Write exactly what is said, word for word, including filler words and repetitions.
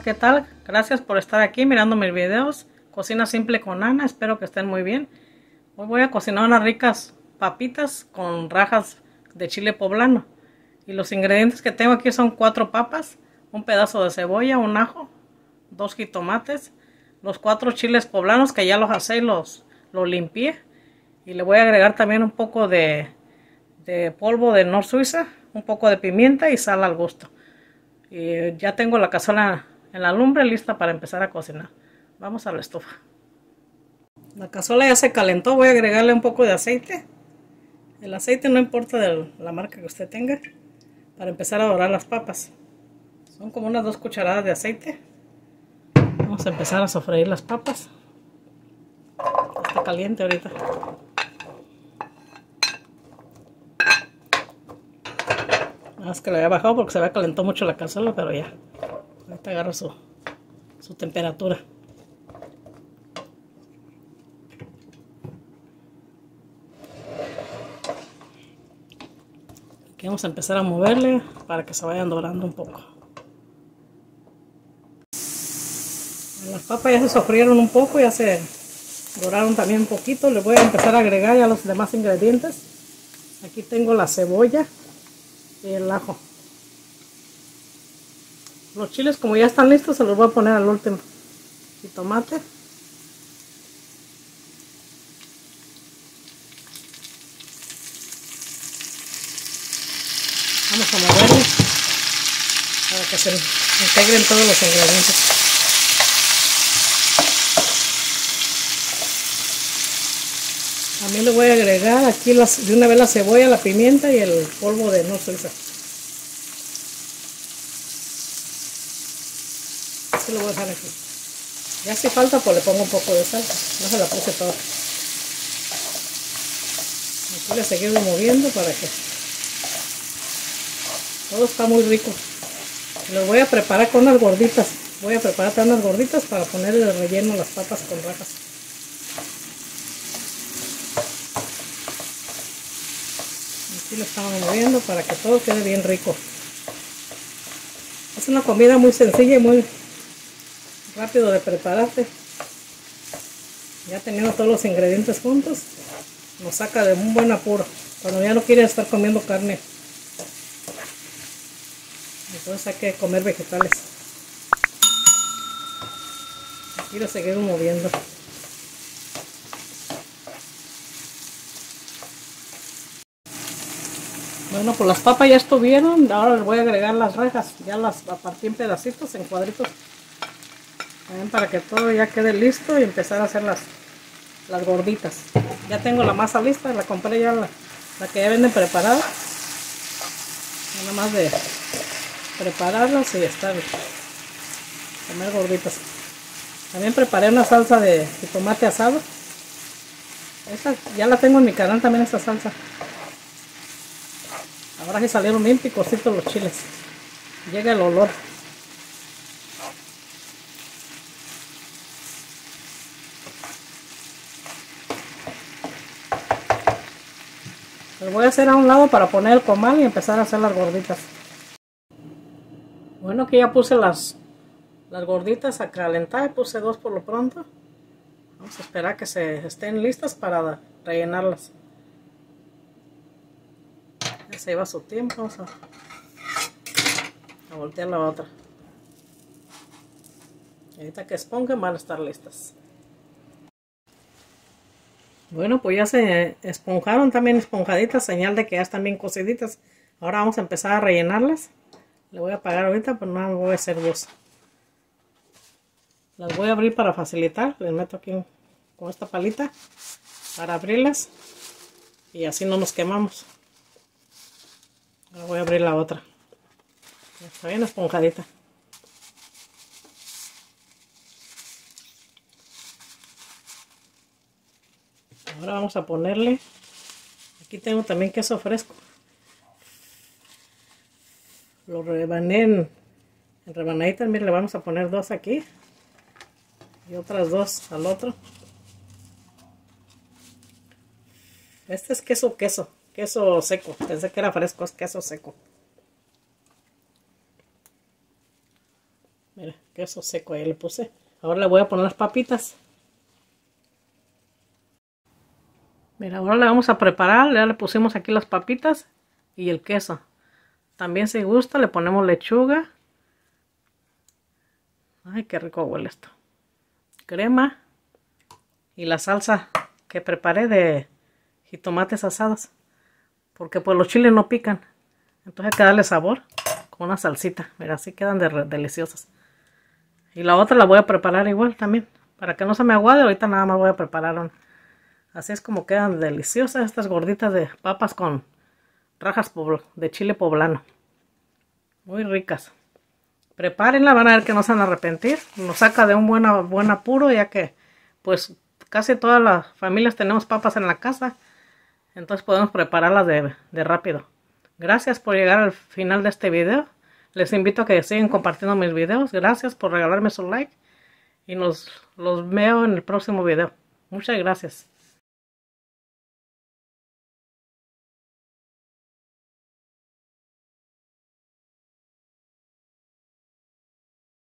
¿qué tal? Gracias por estar aquí mirando mis videos. Cocina simple con Ana, espero que estén muy bien. Hoy voy a cocinar unas ricas papitas con rajas de chile poblano. Y los ingredientes que tengo aquí son cuatro papas, un pedazo de cebolla, un ajo, dos jitomates, los cuatro chiles poblanos que ya los asé y los, los limpié. Y le voy a agregar también un poco de, de polvo de Nor Suiza, un poco de pimienta y sal al gusto. Y ya tengo la cazuela en la lumbre lista para empezar a cocinar. Vamos a la estufa. La cazuela ya se calentó, voy a agregarle un poco de aceite. El aceite no importa de la marca que usted tenga, para empezar a dorar las papas. Son como unas dos cucharadas de aceite. Vamos a empezar a sofreír las papas. Está caliente ahorita. Nada más que le había bajado porque se había calentado mucho la cazuela, pero ya. Ahorita agarra su, su temperatura. Aquí vamos a empezar a moverle para que se vayan dorando un poco. Las papas ya se sofrieron un poco, ya se doraron también un poquito. Les voy a empezar a agregar ya los demás ingredientes. Aquí tengo la cebolla y el ajo. Los chiles, como ya están listos, se los voy a poner al último. Y tomate. Vamos a moverle para que se integren todos los ingredientes. También le voy a agregar aquí las, de una vez la cebolla, la pimienta y el polvo de Nor Suiza. Así lo voy a dejar aquí. Ya si falta, pues le pongo un poco de sal. No se la puse toda. Aquí le seguimos moviendo para que todo está muy rico. Lo voy a preparar con unas gorditas. Voy a preparar unas gorditas para ponerle el relleno a las papas con rajas. Aquí lo estamos moviendo para que todo quede bien rico. Es una comida muy sencilla y muy rápido de prepararse. Ya teniendo todos los ingredientes juntos, nos saca de un buen apuro cuando ya no quiere estar comiendo carne. Entonces hay que comer vegetales. Aquí lo seguimos moviendo. Bueno, pues las papas ya estuvieron. Ahora les voy a agregar las rajas. Ya las partí en pedacitos, en cuadritos. También para que todo ya quede listo y empezar a hacer las, las gorditas. Ya tengo la masa lista. La compré ya, la, la que ya venden preparada. Nada más de prepararlas y estar comer gorditas. También preparé una salsa de, de tomate asado. Esta ya la tengo en mi canal también, esta salsa. Ahora que salieron bien picositos los chiles. Llega el olor. Los voy a hacer a un lado para poner el comal y empezar a hacer las gorditas. Bueno, que ya puse las, las gorditas a calentar. Puse dos por lo pronto. Vamos a esperar que se estén listas para rellenarlas. Ya se lleva su tiempo. Vamos a, a voltear la otra. Y ahorita que esponjen van a estar listas. Bueno, pues ya se esponjaron, también esponjaditas, señal de que ya están bien cociditas. Ahora vamos a empezar a rellenarlas. Le voy a apagar ahorita, pero no voy a hacer dos. Las voy a abrir para facilitar. Les meto aquí con esta palita para abrirlas. Y así no nos quemamos. Ahora voy a abrir la otra. Ya está bien esponjadita. Ahora vamos a ponerle, aquí tengo también queso fresco. Lo rebané en, en rebanaditas, miren, le vamos a poner dos aquí. Y otras dos al otro. Este es queso, queso, queso seco. Pensé que era fresco, es queso seco. Mira, queso seco ahí le puse. Ahora le voy a poner las papitas. Mira, ahora le vamos a preparar. Ya le pusimos aquí las papitas y el queso. También si gusta le ponemos lechuga. Ay, qué rico huele esto. Crema. Y la salsa que preparé de jitomates asados. Porque pues los chiles no pican. Entonces hay que darle sabor con una salsita. Mira, así quedan de deliciosas. Y la otra la voy a preparar igual también. Para que no se me aguade, ahorita nada más voy a preparar una. Así es como quedan deliciosas estas gorditas de papas con rajas de chile poblano. Muy ricas. Prepárenla, van a ver que no se van a arrepentir. Nos saca de un buen, buen apuro, ya que pues casi todas las familias tenemos papas en la casa. Entonces podemos prepararlas de, de rápido. Gracias por llegar al final de este video. Les invito a que sigan compartiendo mis videos. Gracias por regalarme su like. Y nos los veo en el próximo video. Muchas gracias.